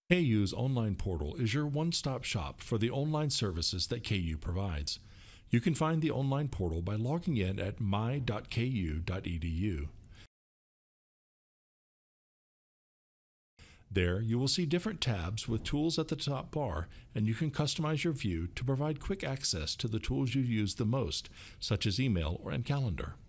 KU's online portal is your one-stop shop for the online services that KU provides. You can find the online portal by logging in at my.ku.edu. There, you will see different tabs with tools at the top bar, and you can customize your view to provide quick access to the tools you use the most, such as email and calendar.